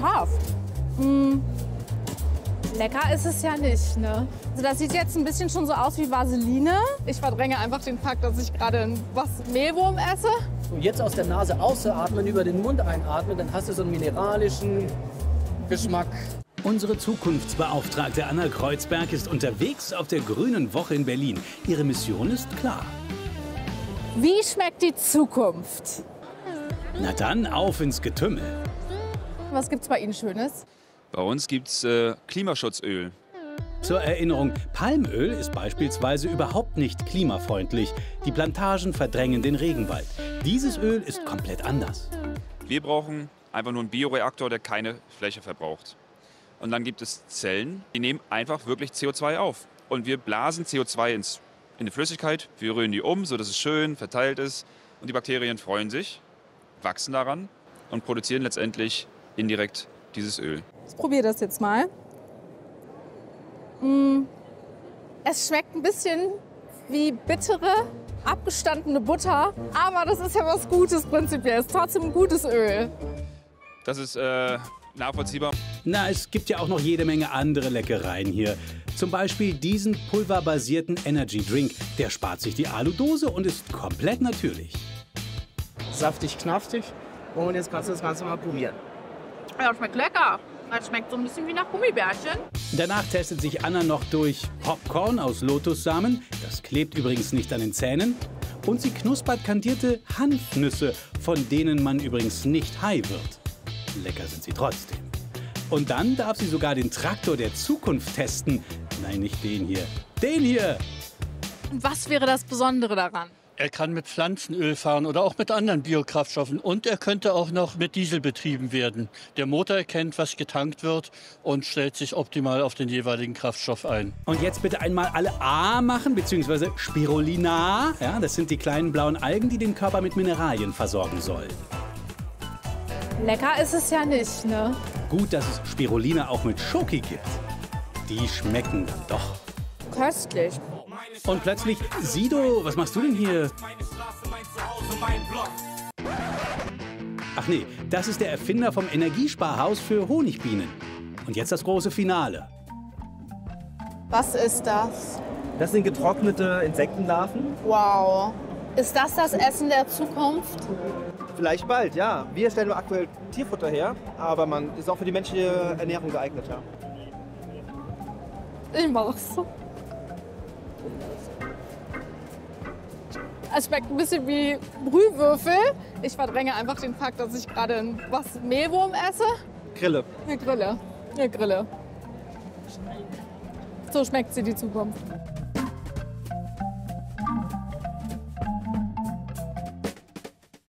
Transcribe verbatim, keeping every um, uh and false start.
scharf. Mm. Lecker ist es ja nicht, ne? Also das sieht jetzt ein bisschen schon so aus wie Vaseline. Ich verdränge einfach den Fakt, dass ich gerade was Mehlwurm esse. Und jetzt aus der Nase ausatmen, über den Mund einatmen, dann hast du so einen mineralischen Geschmack. Unsere Zukunftsbeauftragte Anna Kreuzberg ist unterwegs auf der Grünen Woche in Berlin. Ihre Mission ist klar. Wie schmeckt die Zukunft? Na dann, auf ins Getümmel. Was gibt's bei Ihnen Schönes? Bei uns gibt es äh, Klimaschutzöl. Zur Erinnerung, Palmöl ist beispielsweise überhaupt nicht klimafreundlich. Die Plantagen verdrängen den Regenwald. Dieses Öl ist komplett anders. Wir brauchen einfach nur einen Bioreaktor, der keine Fläche verbraucht. Und dann gibt es Zellen, die nehmen einfach wirklich C O zwei auf. Und wir blasen C O zwei ins, in die Flüssigkeit, wir rühren die um, sodass es schön verteilt ist. Und die Bakterien freuen sich, wachsen daran und produzieren letztendlich indirekt dieses Öl. Ich probiere das jetzt mal. Mm. Es schmeckt ein bisschen wie bittere, abgestandene Butter. Aber das ist ja was Gutes prinzipiell. Es ist trotzdem ein gutes Öl. Das ist äh, nachvollziehbar. Na, es gibt ja auch noch jede Menge andere Leckereien hier. Zum Beispiel diesen pulverbasierten Energy Drink. Der spart sich die Aludose und ist komplett natürlich. Saftig, knaftig. Und jetzt kannst du das Ganze mal probieren. Ja, schmeckt lecker. Das schmeckt so ein bisschen wie nach Gummibärchen. Danach testet sich Anna noch durch Popcorn aus Lotussamen. Das klebt übrigens nicht an den Zähnen. Und sie knuspert kandierte Hanfnüsse, von denen man übrigens nicht high wird. Lecker sind sie trotzdem. Und dann darf sie sogar den Traktor der Zukunft testen. Nein, nicht den hier. Den hier! Was wäre das Besondere daran? Er kann mit Pflanzenöl fahren oder auch mit anderen Biokraftstoffen. Und er könnte auch noch mit Diesel betrieben werden. Der Motor erkennt, was getankt wird und stellt sich optimal auf den jeweiligen Kraftstoff ein. Und jetzt bitte einmal alle A machen, beziehungsweise Spirulina. Ja, das sind die kleinen blauen Algen, die den Körper mit Mineralien versorgen sollen. Lecker ist es ja nicht, ne? Gut, dass es Spirulina auch mit Schoki gibt. Die schmecken dann doch. Köstlich. Und plötzlich, Sido, was machst du denn hier? Ach nee, das ist der Erfinder vom Energiesparhaus für Honigbienen. Und jetzt das große Finale. Was ist das? Das sind getrocknete Insektenlarven. Wow. Ist das das Essen der Zukunft? Vielleicht bald, ja. Wir stellen nur aktuell Tierfutter her, aber man ist auch für die menschliche Ernährung geeignet, ja. Ich mach's. Es schmeckt ein bisschen wie Brühwürfel. Ich verdränge einfach den Fakt, dass ich gerade was Mehlwurm esse. Grille. Eine Grille. Eine Grille. So schmeckt sie, die Zukunft.